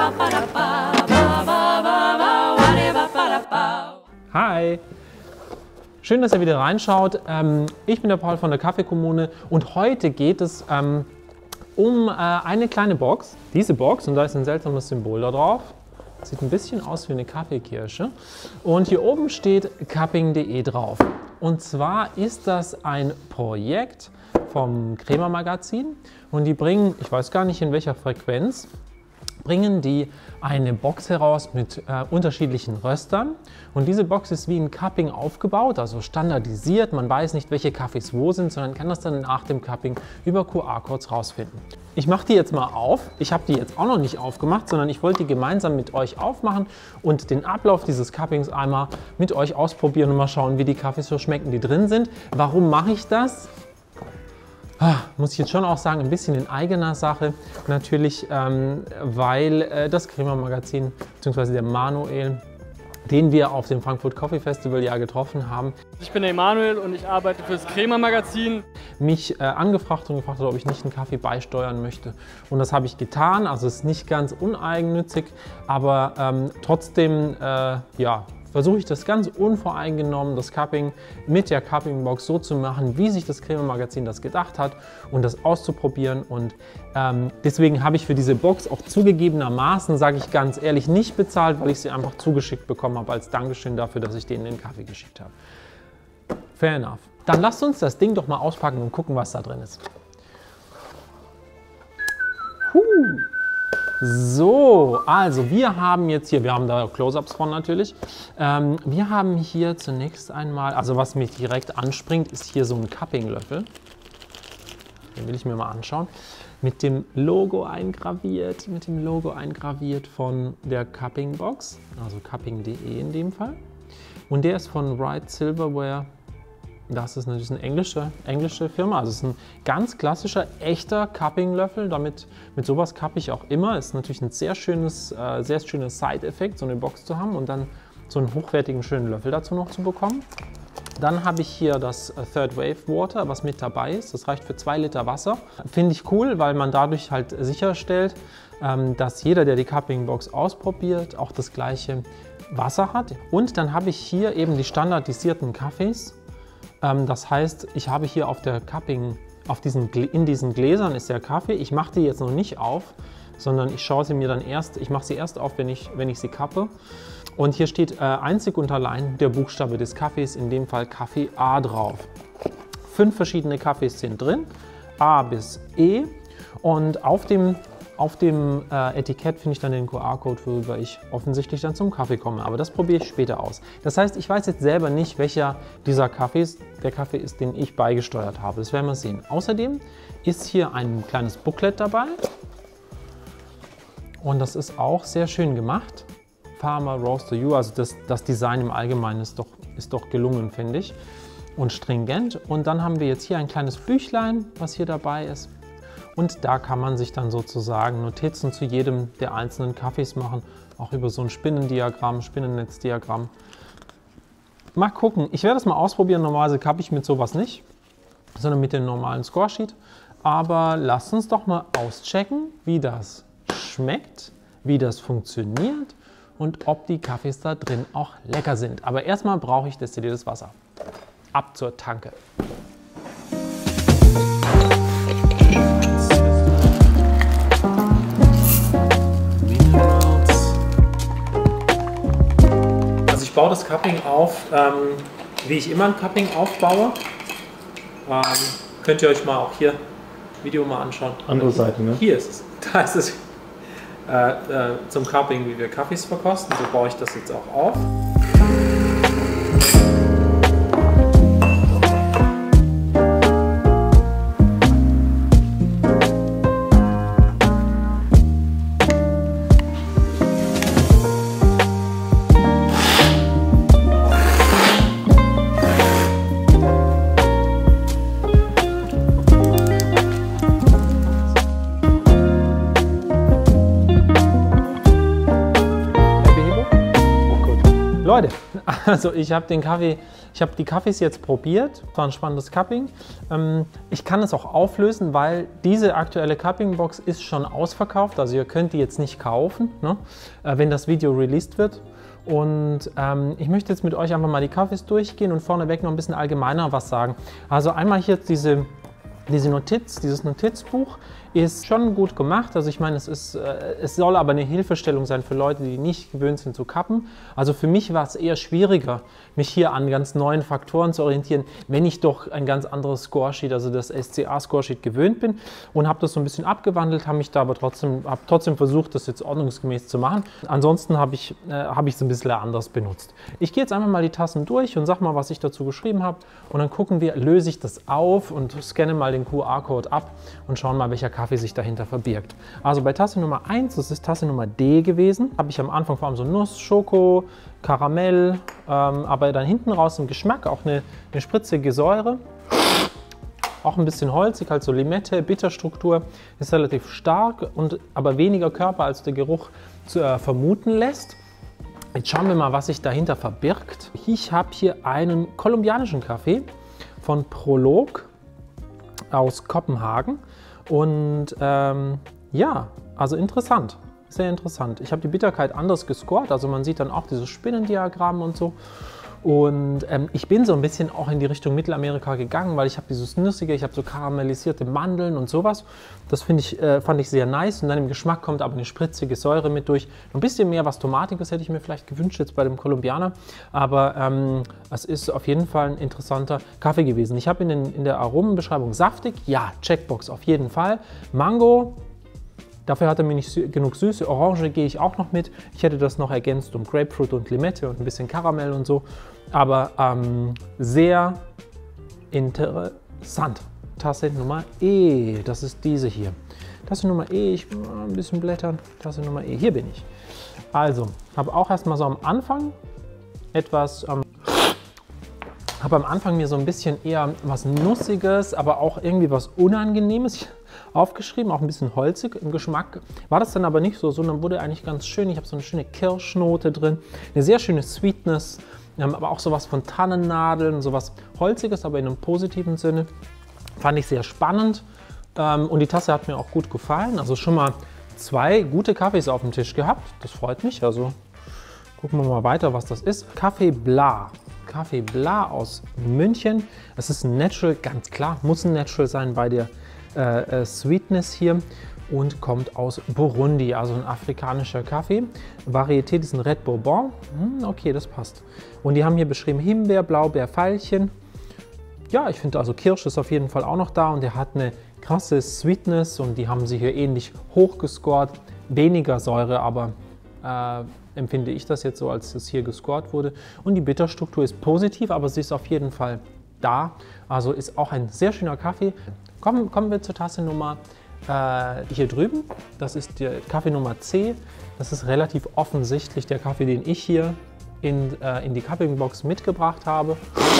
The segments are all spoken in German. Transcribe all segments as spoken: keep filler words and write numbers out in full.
Hi! Schön, dass ihr wieder reinschaut. Ähm, ich bin der Paul von der Kaffeekommune und heute geht es ähm, um äh, eine kleine Box. Diese Box, und da ist ein seltsames Symbol da drauf. Sieht ein bisschen aus wie eine Kaffeekirsche. Und hier oben steht cupping punkt de drauf. Und zwar ist das ein Projekt vom Crema Magazin und die bringen, ich weiß gar nicht in welcher Frequenz, bringen die eine Box heraus mit äh, unterschiedlichen Röstern. Und diese Box ist wie ein Cupping aufgebaut, also standardisiert. Man weiß nicht, welche Kaffees wo sind, sondern kann das dann nach dem Cupping über Q R-Codes rausfinden. Ich mache die jetzt mal auf. Ich habe die jetzt auch noch nicht aufgemacht, sondern ich wollte die gemeinsam mit euch aufmachen und den Ablauf dieses Cuppings einmal mit euch ausprobieren und mal schauen, wie die Kaffees so schmecken, die drin sind. Warum mache ich das? Ah, muss ich jetzt schon auch sagen, ein bisschen in eigener Sache. Natürlich, ähm, weil äh, das Crema Magazin bzw. der Manuel, den wir auf dem Frankfurt Coffee Festival ja getroffen haben. Ich bin der Emanuel und ich arbeite für das Crema Magazin. Mich äh, angefragt und gefragt hat, ob ich nicht einen Kaffee beisteuern möchte. Und das habe ich getan. Also es ist nicht ganz uneigennützig, aber ähm, trotzdem, äh, ja, versuche ich das ganz unvoreingenommen, das Cupping mit der Cupping Box so zu machen, wie sich das Crema Magazin das gedacht hat und das auszuprobieren. Und ähm, deswegen habe ich für diese Box auch zugegebenermaßen, sage ich ganz ehrlich, nicht bezahlt, weil ich sie einfach zugeschickt bekommen habe als Dankeschön dafür, dass ich denen den Kaffee geschickt habe. Fair enough. Dann lasst uns das Ding doch mal auspacken und gucken, was da drin ist. Huh. So, also wir haben jetzt hier, wir haben da Close-Ups von natürlich, ähm, wir haben hier zunächst einmal, also was mich direkt anspringt, ist hier so ein Cupping-Löffel. Den will ich mir mal anschauen. Mit dem Logo eingraviert, mit dem Logo eingraviert von der Cupping Box, also cupping punkt de in dem Fall. Und der ist von Wright Silverware. Das ist natürlich eine englische, englische Firma, also es ist ein ganz klassischer, echter Cupping-Löffel. Damit, mit sowas kappe ich auch immer. Ist natürlich ein sehr schönes, äh, sehr schönes Side-Effekt, so eine Box zu haben und dann so einen hochwertigen, schönen Löffel dazu noch zu bekommen. Dann habe ich hier das Third Wave Water, was mit dabei ist. Das reicht für zwei Liter Wasser. Finde ich cool, weil man dadurch halt sicherstellt, ähm, dass jeder, der die Cupping Box ausprobiert, auch das gleiche Wasser hat. Und dann habe ich hier eben die standardisierten Kaffees. Das heißt, ich habe hier auf der Cupping, auf diesen, in diesen Gläsern ist der Kaffee. Ich mache die jetzt noch nicht auf, sondern ich schaue sie mir dann erst, ich mache sie erst auf, wenn ich, wenn ich sie kappe. Und hier steht äh, einzig und allein der Buchstabe des Kaffees, in dem Fall Kaffee A drauf. Fünf verschiedene Kaffees sind drin, A bis E. Und auf dem Auf dem äh, Etikett finde ich dann den Q R-Code, worüber ich offensichtlich dann zum Kaffee komme. Aber das probiere ich später aus. Das heißt, ich weiß jetzt selber nicht, welcher dieser Kaffees der Kaffee ist, den ich beigesteuert habe. Das werden wir sehen. Außerdem ist hier ein kleines Booklet dabei. Und das ist auch sehr schön gemacht. Farmer Roaster You, also das, das Design im Allgemeinen ist doch, ist doch gelungen, finde ich. Und stringent. Und dann haben wir jetzt hier ein kleines Büchlein, was hier dabei ist. Und da kann man sich dann sozusagen Notizen zu jedem der einzelnen Kaffees machen, auch über so ein Spinnendiagramm, Spinnennetzdiagramm. Mal gucken, ich werde das mal ausprobieren. Normalerweise kappe ich mit sowas nicht, sondern mit dem normalen Scoresheet. Aber lasst uns doch mal auschecken, wie das schmeckt, wie das funktioniert und ob die Kaffees da drin auch lecker sind. Aber erstmal brauche ich destilliertes Wasser. Ab zur Tanke. Ich baue das Cupping auf, ähm, wie ich immer ein Cupping aufbaue. Ähm, könnt ihr euch mal auch hier Video mal anschauen. Andere Seite, ne? Hier ist es. Da ist es äh, äh, zum Cupping, wie wir Kaffees verkosten. So baue ich das jetzt auch auf. Also ich habe den Kaffee, ich habe die Kaffees jetzt probiert, war ein spannendes Cupping. Ähm, ich kann es auch auflösen, weil diese aktuelle Cupping-Box ist schon ausverkauft, also ihr könnt die jetzt nicht kaufen, ne, äh, wenn das Video released wird. Und ähm, ich möchte jetzt mit euch einfach mal die Kaffees durchgehen und vorneweg noch ein bisschen allgemeiner was sagen. Also einmal hier diese, diese Notiz, dieses Notizbuch ist schon gut gemacht. Also ich meine, es, ist, äh, es soll aber eine Hilfestellung sein für Leute, die nicht gewöhnt sind zu kappen. Also für mich war es eher schwieriger, mich hier an ganz neuen Faktoren zu orientieren, wenn ich doch ein ganz anderes Scoresheet, also das S C A-Scoresheet gewöhnt bin, und habe das so ein bisschen abgewandelt, habe mich da aber trotzdem, habe trotzdem versucht, das jetzt ordnungsgemäß zu machen. Ansonsten habe ich es äh, hab ich ein bisschen anders benutzt. Ich gehe jetzt einfach mal die Tassen durch und sage mal, was ich dazu geschrieben habe, und dann gucken wir, löse ich das auf und scanne mal den Q R-Code ab und schauen mal, welcher Kaffee sich dahinter verbirgt. Also bei Tasse Nummer eins, das ist Tasse Nummer D gewesen, habe ich am Anfang vor allem so Nuss, Schoko, Karamell, ähm, aber dann hinten raus im Geschmack auch eine, eine spritzige Säure. Auch ein bisschen holzig, halt so Limette, Bitterstruktur, ist relativ stark, und aber weniger Körper, als der Geruch zu, äh, vermuten lässt. Jetzt schauen wir mal, was sich dahinter verbirgt. Ich habe hier einen kolumbianischen Kaffee von Prolog aus Kopenhagen. Und ähm, ja, also interessant, sehr interessant. Ich habe die Bitterkeit anders gescored, also man sieht dann auch dieses Spinnendiagramm und so. Und ähm, ich bin so ein bisschen auch in die Richtung Mittelamerika gegangen, weil ich habe dieses Nüssige, ich habe so karamellisierte Mandeln und sowas. Das finde ich, äh, fand ich sehr nice. Und dann im Geschmack kommt aber eine spritzige Säure mit durch. Ein bisschen mehr was Tomatiges hätte ich mir vielleicht gewünscht jetzt bei dem Kolumbianer. Aber ähm, es ist auf jeden Fall ein interessanter Kaffee gewesen. Ich habe in, in der Aromenbeschreibung saftig, ja, Checkbox auf jeden Fall. Mango. Dafür hat er mir nicht genug Süße. Orange gehe ich auch noch mit. Ich hätte das noch ergänzt um Grapefruit und Limette und ein bisschen Karamell und so. Aber ähm, sehr interessant. Tasse Nummer E, das ist diese hier. Tasse Nummer E, ich muss ein bisschen blättern. Tasse Nummer E, hier bin ich. Also, habe auch erstmal so am Anfang etwas... Ähm, habe am Anfang mir so ein bisschen eher was Nussiges, aber auch irgendwie was Unangenehmes aufgeschrieben, auch ein bisschen holzig im Geschmack. War das dann aber nicht so, sondern wurde eigentlich ganz schön. Ich habe so eine schöne Kirschnote drin, eine sehr schöne Sweetness, aber auch sowas von Tannennadeln, sowas Holziges, aber in einem positiven Sinne. Fand ich sehr spannend, und die Tasse hat mir auch gut gefallen. Also schon mal zwei gute Kaffees auf dem Tisch gehabt, das freut mich. Also gucken wir mal weiter, was das ist. Café Bla. Café Bla aus München. Es ist ein Natural, ganz klar, muss ein Natural sein bei der äh, äh, Sweetness hier, und kommt aus Burundi, also ein afrikanischer Kaffee. Varietät ist ein Red Bourbon. Hm, okay, das passt. Und die haben hier beschrieben Himbeer, Blaubeer, Veilchen. Ja, ich finde also Kirsch ist auf jeden Fall auch noch da, und der hat eine krasse Sweetness, und die haben sie hier ähnlich hoch gescored. Weniger Säure, aber äh, empfinde ich das jetzt so, als es hier gescored wurde. Und die Bitterstruktur ist positiv, aber sie ist auf jeden Fall da. Also ist auch ein sehr schöner Kaffee. Kommen, kommen wir zur Tasse Nummer äh, hier drüben. Das ist der Kaffee Nummer C. Das ist relativ offensichtlich der Kaffee, den ich hier in, äh, in die Cupping-Box mitgebracht habe.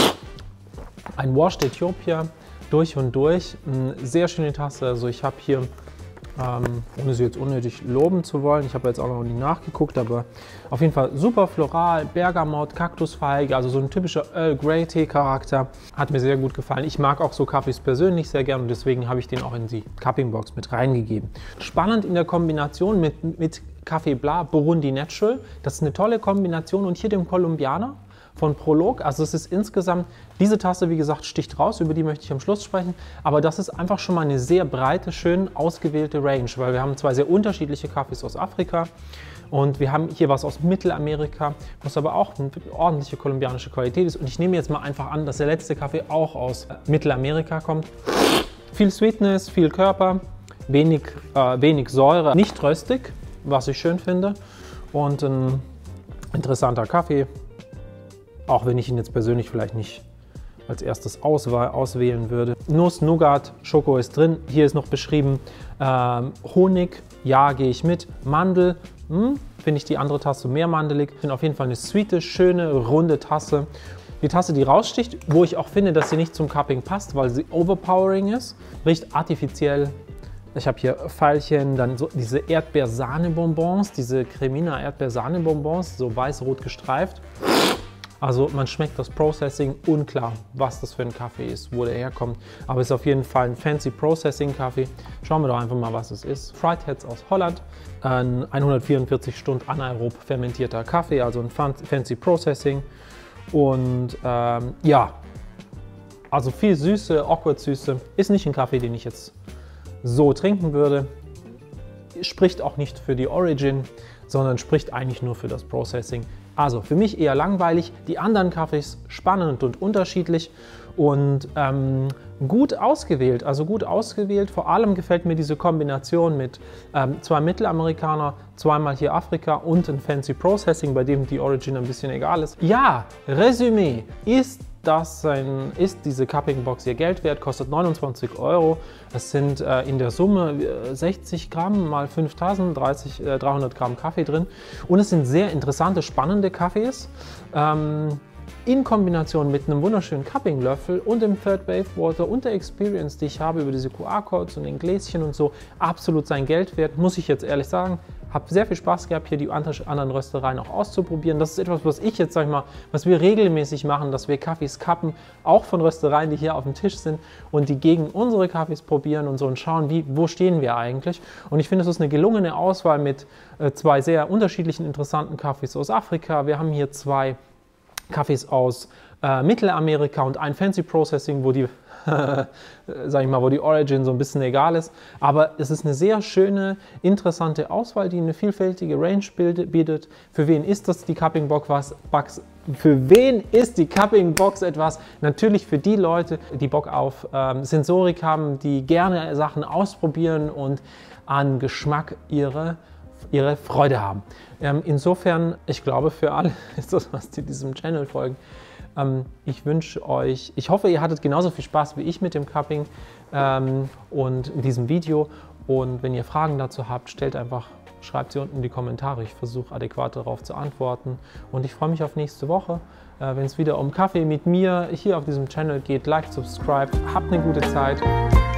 Ein Washed Ethiopia, durch und durch. Eine sehr schöne Tasse. Also ich habe hier, Ähm, ohne sie jetzt unnötig loben zu wollen, ich habe jetzt auch noch nie nachgeguckt, aber auf jeden Fall super floral, Bergamott, Kaktusfeige, also so ein typischer Earl Grey Tee Charakter. Hat mir sehr gut gefallen. Ich mag auch so Kaffees persönlich sehr gern, und deswegen habe ich den auch in die Cupping Box mit reingegeben. Spannend in der Kombination mit, mit Café Bla Burundi Natural. Das ist eine tolle Kombination, und hier dem Kolumbianer von Prolog. Also es ist insgesamt, diese Tasse, wie gesagt, sticht raus, über die möchte ich am Schluss sprechen, aber das ist einfach schon mal eine sehr breite, schön ausgewählte Range, weil wir haben zwei sehr unterschiedliche Kaffees aus Afrika, und wir haben hier was aus Mittelamerika, was aber auch eine ordentliche kolumbianische Qualität ist, und ich nehme jetzt mal einfach an, dass der letzte Kaffee auch aus Mittelamerika kommt. Viel Sweetness, viel Körper, wenig, äh, wenig Säure, nicht röstig, was ich schön finde, und ein interessanter Kaffee. Auch wenn ich ihn jetzt persönlich vielleicht nicht als erstes auswählen würde. Nuss, Nougat, Schoko ist drin. Hier ist noch beschrieben ähm, Honig, ja, gehe ich mit. Mandel, hm, finde ich die andere Tasse mehr mandelig. Ich finde auf jeden Fall eine sweete, schöne, runde Tasse. Die Tasse, die raussticht, wo ich auch finde, dass sie nicht zum Cupping passt, weil sie overpowering ist, riecht artifiziell. Ich habe hier Veilchen, dann so diese Erdbeer-Sahne-Bonbons, diese Cremina Erdbeer-Sahne-Bonbons, so weiß-rot gestreift. Also man schmeckt das Processing, unklar, was das für ein Kaffee ist, wo der herkommt. Aber es ist auf jeden Fall ein fancy Processing-Kaffee. Schauen wir doch einfach mal, was es ist. Fried Heads aus Holland, ein hundertvierundvierzig Stunden anaerob fermentierter Kaffee, also ein fancy Processing. Und ähm, ja, also viel Süße, awkward Süße. Ist nicht ein Kaffee, den ich jetzt so trinken würde. Spricht auch nicht für die Origin, sondern spricht eigentlich nur für das Processing. Also für mich eher langweilig, die anderen Kaffees spannend und unterschiedlich und ähm, gut ausgewählt, also gut ausgewählt. Vor allem gefällt mir diese Kombination mit ähm, zwei Mittelamerikaner, zweimal hier Afrika und ein Fancy Processing, bei dem die Origin ein bisschen egal ist. Ja, Resümee ist Das ein, ist diese Cupping Box ihr Geld wert, kostet neunundzwanzig Euro. Es sind äh, in der Summe äh, sechzig Gramm mal fünftausend, dreißig, äh, dreihundert Gramm Kaffee drin. Und es sind sehr interessante, spannende Kaffees. Ähm, in Kombination mit einem wunderschönen Cupping-Löffel und dem Third Wave Water und der Experience, die ich habe über diese Q R-Codes und den Gläschen und so, absolut sein Geld wert, muss ich jetzt ehrlich sagen. Habe sehr viel Spaß gehabt, hier die anderen Röstereien auch auszuprobieren. Das ist etwas, was ich jetzt, sag ich mal, was wir regelmäßig machen, dass wir Kaffees kappen, auch von Röstereien, die hier auf dem Tisch sind und die gegen unsere Kaffees probieren und so und schauen, wie, wo stehen wir eigentlich. Und ich finde, es ist eine gelungene Auswahl mit äh, zwei sehr unterschiedlichen, interessanten Kaffees aus Afrika. Wir haben hier zwei Kaffees aus äh, Mittelamerika und ein Fancy Processing, wo die sag ich mal, wo die Origin so ein bisschen egal ist. Aber es ist eine sehr schöne, interessante Auswahl, die eine vielfältige Range bietet. Für wen ist das die Cupping Box was? Für wen ist die Cupping Box etwas? Natürlich für die Leute, die Bock auf ähm, Sensorik haben, die gerne Sachen ausprobieren und an Geschmack ihre ihre Freude haben. Ähm, insofern, ich glaube, für alle ist das, was die diesem Channel folgen. Ähm, ich wünsche euch, ich hoffe, ihr hattet genauso viel Spaß wie ich mit dem Cupping ähm, und mit diesem Video. Und wenn ihr Fragen dazu habt, stellt einfach, schreibt sie unten in die Kommentare. Ich versuche adäquat darauf zu antworten. Und ich freue mich auf nächste Woche, äh, wenn es wieder um Kaffee mit mir hier auf diesem Channel geht. Like, subscribe, habt eine gute Zeit.